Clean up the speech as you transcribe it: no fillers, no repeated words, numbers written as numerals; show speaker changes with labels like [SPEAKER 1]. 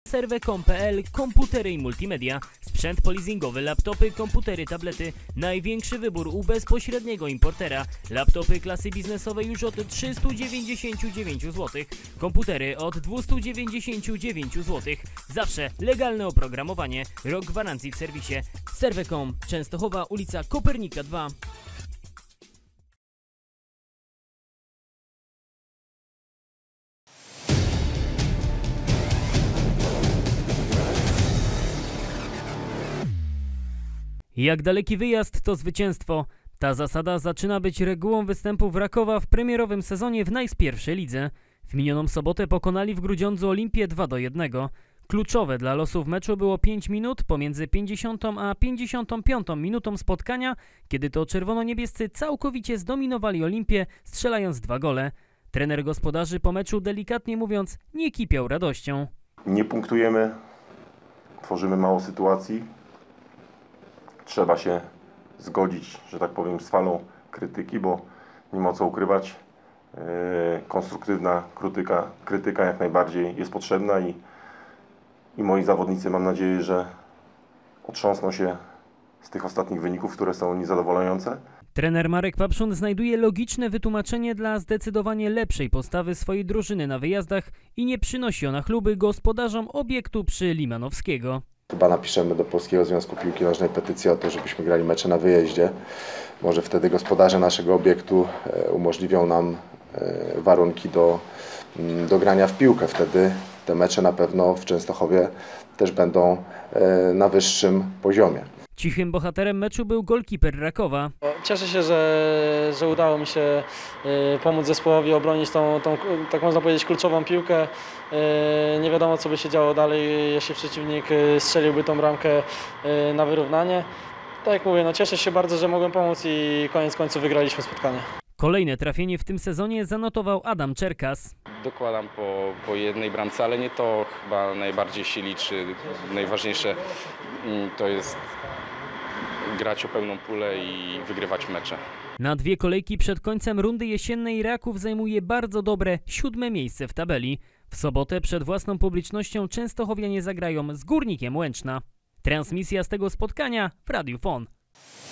[SPEAKER 1] Serve.com.pl, komputery i multimedia, sprzęt polizingowy, laptopy, komputery, tablety, największy wybór u bezpośredniego importera, laptopy klasy biznesowej już od 399 zł, komputery od 299 zł, zawsze legalne oprogramowanie, rok gwarancji w serwisie. Serve.com, Częstochowa, ulica Kopernika 2. Jak daleki wyjazd, to zwycięstwo. Ta zasada zaczyna być regułą występów Rakowa w premierowym sezonie w najpierwszej lidze. W minioną sobotę pokonali w Grudziądzu Olimpię 2-1. Kluczowe dla losów meczu było 5 minut pomiędzy 50 a 55 minutą spotkania, kiedy to czerwono-niebiescy całkowicie zdominowali Olimpię, strzelając 2 gole. Trener gospodarzy po meczu, delikatnie mówiąc, nie kipiał radością.
[SPEAKER 2] Nie punktujemy, tworzymy mało sytuacji. Trzeba się zgodzić, że tak powiem, z falą krytyki, bo nie ma co ukrywać. Konstruktywna krytyka jak najbardziej jest potrzebna i moi zawodnicy, mam nadzieję, że otrząsną się z tych ostatnich wyników, które są niezadowalające.
[SPEAKER 1] Trener Marek Papszun znajduje logiczne wytłumaczenie dla zdecydowanie lepszej postawy swojej drużyny na wyjazdach i nie przynosi ona chluby gospodarzom obiektu przy Limanowskiego.
[SPEAKER 3] Chyba napiszemy do Polskiego Związku Piłki Nożnej petycję o to, żebyśmy grali mecze na wyjeździe. Może wtedy gospodarze naszego obiektu umożliwią nam warunki do grania w piłkę. Wtedy te mecze na pewno w Częstochowie też będą na wyższym poziomie.
[SPEAKER 1] Cichym bohaterem meczu był golkiper Rakowa.
[SPEAKER 4] Cieszę się, że udało mi się pomóc zespołowi obronić tą, tak można powiedzieć, kluczową piłkę. Nie wiadomo, co by się działo dalej, jeśli przeciwnik strzeliłby tą bramkę na wyrównanie. Tak jak mówię, cieszę się bardzo, że mogłem pomóc i koniec końców wygraliśmy spotkanie.
[SPEAKER 1] Kolejne trafienie w tym sezonie zanotował Adam Czerkas.
[SPEAKER 5] Dokładam po jednej bramce, ale nie to chyba najbardziej się liczy. Najważniejsze to jest grać o pełną pulę i wygrywać mecze.
[SPEAKER 1] Na 2 kolejki przed końcem rundy jesiennej Raków zajmuje bardzo dobre 7. miejsce w tabeli. W sobotę przed własną publicznością częstochowianie zagrają z Górnikiem Łęczna. Transmisja z tego spotkania w Radiu FON.